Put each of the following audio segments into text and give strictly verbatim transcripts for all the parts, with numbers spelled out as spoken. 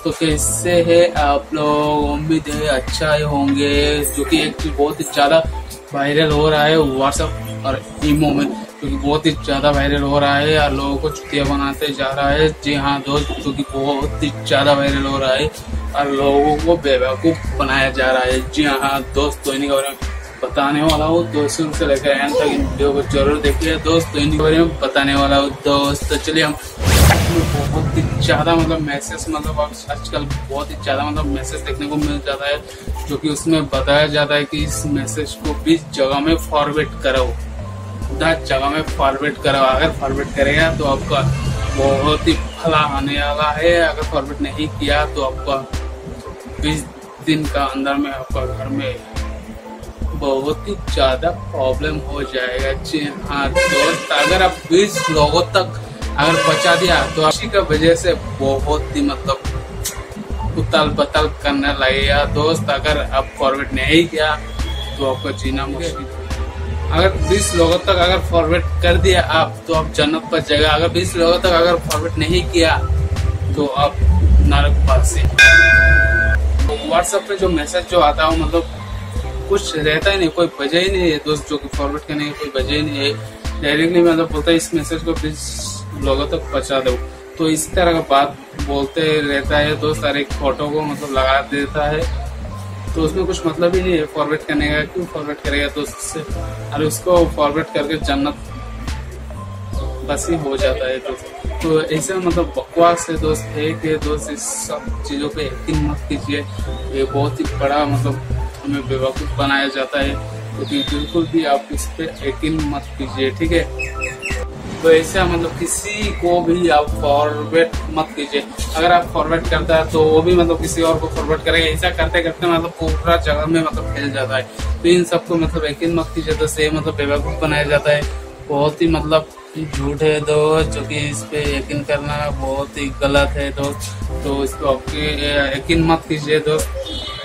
तो कैसे है आप लोग, उम्मीद है अच्छा ही होंगे। जो कि एक बहुत ही ज्यादा वायरल हो रहा है व्हाट्सएप और ईमो में, क्योंकि बहुत ही ज्यादा वायरल हो रहा है और लोगों को चुतिया बनाते जा रहा है। जी हाँ दोस्त, क्योंकि बहुत ही ज्यादा वायरल हो रहा है और लोगों को बेवकूफ बनाया जा रहा है। जी हाँ दोस्त, तो इन्हीं के बारे में बताने वाला हूँ। दोस्तों से लेकर एंड तक इन वीडियो को जरूर देखिए दोस्त, तो इन्हीं के बारे में बताने वाला हूँ दोस्त। तो चलिए, हम बहुत ही ज्यादा मतलब मैसेज मतलब आजकल बहुत ही ज्यादा मतलब मैसेज देखने को मिल जाता है, जो कि उसमें बताया जाता है कि इस मैसेज को बीस जगह में फॉरवर्ड करो, दस जगह में फॉरवर्ड करो। अगर फॉरवर्ड करेगा तो आपका बहुत ही भला आने वाला है, अगर फॉरवर्ड नहीं किया तो आपका बीस दिन का अंदर में आपका घर में बहुत ही ज्यादा प्रॉब्लम हो जाएगा। जी हाँ दोस्त, अगर आप बीस लोगों तक अगर बचा दिया तो इसी का वजह से बहुत ही मतलब उताल पताल करने लगेगा दोस्त। अगर आप फॉरवर्ड नहीं किया तो आपका जीना मुश्किल। अगर बीस लोगों तक अगर फॉरवर्ड कर दिया आप तो आप जन्नत पर जाएगा। अगर बीस लोगों तक अगर फॉरवर्ड नहीं किया तो आप नरकवासी। व्हाट्सएप पे जो मैसेज जो आता है मतलब कुछ रहता ही नहीं, कोई वजह ही नहीं है दोस्त, जो कि फॉरवर्ड करने की कोई वजह ही नहीं है। डायरेक्टली मतलब बोलता है इस मैसेज को बीस लोगों तक पहुंचा दो, तो इस तरह का बात बोलते रहता है दोस्त। और एक फोटो को मतलब लगा देता है, तो उसमें कुछ मतलब ही नहीं है फॉरवर्ड करने का। क्यों फॉरवर्ड करेगा दोस्त से, और उसको फॉरवर्ड करके जन्नत बस ही हो जाता है दोस्त। तो ऐसे मतलब बकवास है दोस्त, है कि दोस्त इस सब चीजों पे यकीन मत कीजिए। ये बहुत ही बड़ा मतलब हमें बेवकूफ बनाया जाता है, क्योंकि तो बिल्कुल भी आप इस पे यकीन मत कीजिए, ठीक है। तो ऐसा मतलब किसी को भी आप फॉरवर्ड मत कीजिए। अगर आप फॉरवर्ड करता है तो वो भी मतलब किसी और को फॉरवर्ड करेगा। ऐसा करते करते मतलब पूरा जगह में मतलब फैल जाता है। तो इन सबको मतलब यकीन मत कीजिए, तो से मतलब बेवकूफ बनाया जाता है। बहुत ही मतलब झूठ है दोस्त, जो कि इस पे यकीन करना बहुत ही गलत है दोस्त। तो इसको आपके यकीन मत कीजिए दोस्त।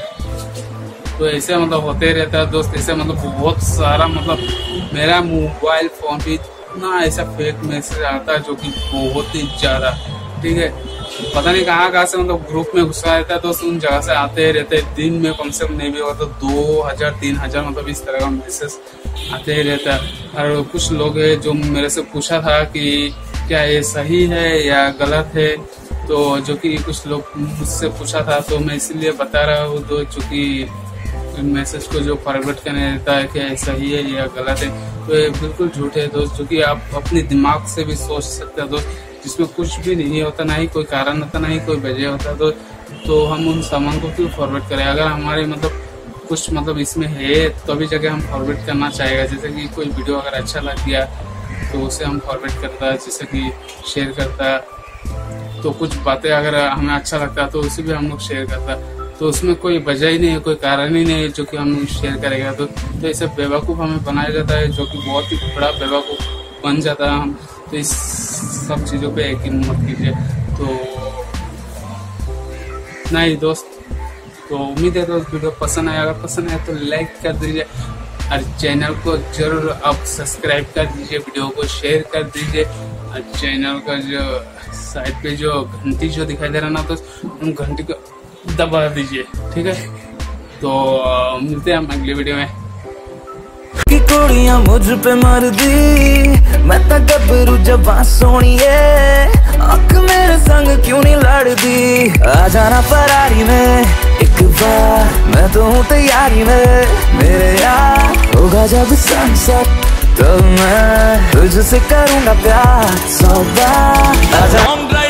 तो ऐसे मतलब होते रहता है दोस्त। ऐसे मतलब बहुत सारा मतलब मेरा मोबाइल फोन भी इतना ऐसा फेक मैसेज आता है, जो कि बहुत ही ज्यादा, ठीक है। पता नहीं कहाँ कहाँ से मतलब ग्रुप में घुसा रहता है तो उन जगह से आते रहते हैं। दिन में कम से कम नहीं भी होगा तो दो हजार तीन हजार मतलब इस तरह का मैसेज आते ही रहता है। और कुछ लोग है जो मेरे से पूछा था कि क्या ये सही है या गलत है, तो जो कि कुछ लोग मुझसे पूछा था, तो मैं इसीलिए बता रहा हूँ दो, चूँकि मैसेज को जो फॉरवर्ड करने देता है कि सही है या गलत है, तो ये बिल्कुल झूठ है दोस्त। जो कि आप अपने दिमाग से भी सोच सकते हैं दोस्त, जिसमें कुछ भी नहीं होता, ना ही कोई कारण होता, ना ही कोई वजह होता। तो तो हम उन सामान को क्यों फॉरवर्ड करें। अगर हमारे मतलब कुछ मतलब इसमें है तभी तो जगह हम फॉरवर्ड करना चाहेगा। जैसे कि कोई वीडियो अगर अच्छा लग गया तो उसे हम फॉरवर्ड करता है, जैसे कि शेयर करता है। तो कुछ बातें अगर हमें अच्छा लगता है तो उसे भी हम लोग शेयर करता है। तो उसमें कोई वजह ही नहीं है, कोई कारण ही नहीं है जो कि हम शेयर करेगा। तो तो ऐसे बेवकूफ़ हमें बनाया जाता है, जो कि बहुत ही बड़ा बेवकूफ़ बन जाता है हम। तो इस सब चीज़ों पे यकीन मत कीजिए। तो नहीं दोस्त, तो उम्मीद है दोस्त वीडियो पसंद आया। अगर पसंद आया तो लाइक कर दीजिए और चैनल को जरूर आप सब्सक्राइब कर दीजिए, वीडियो को शेयर कर दीजिए। और चैनल का जो साइड पे जो घंटी जो दिखाई दे रहा ना, तो उन घंटी को दबा दीजिए, ठीक है। तो मिलते हैं हम अगली वीडियो में। कि कुड़ियां मुझ पे मर दी, मैं तो गबरू जवां सोनिए, आँख मेरे संग क्यों नहीं लड़दी। आ जाना फरारी में एक बार, मैं तो हूँ तैयारी में। मेरे यार होगा जब सनसेट, तो मैं तुझसे करूँगा प्यार सौ बार।